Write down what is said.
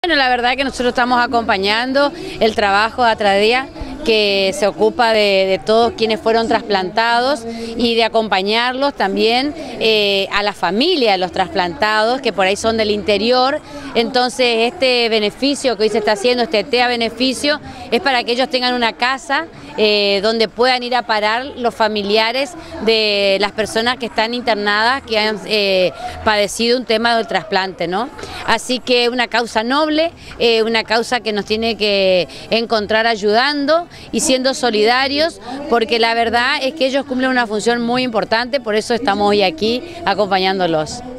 Bueno, la verdad que nosotros estamos acompañando el trabajo de Atradía, que se ocupa de todos quienes fueron trasplantados y de acompañarlos también a la familia de los trasplantados, que por ahí son del interior. Entonces este beneficio que hoy se está haciendo, este TEA beneficio, es para que ellos tengan una casa donde puedan ir a parar los familiares de las personas que están internadas, que han padecido un tema del trasplante, ¿no? Así que una causa noble, una causa que nos tiene que encontrar ayudando y siendo solidarios, porque la verdad es que ellos cumplen una función muy importante, por eso estamos hoy aquí acompañándolos.